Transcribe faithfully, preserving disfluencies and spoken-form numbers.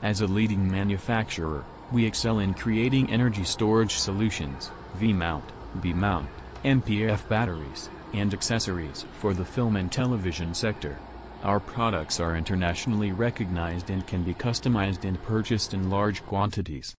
As a leading manufacturer, we excel in creating energy storage solutions, V-mount, B-mount, M P F batteries, and accessories for the film and television sector. Our products are internationally recognized and can be customized and purchased in large quantities.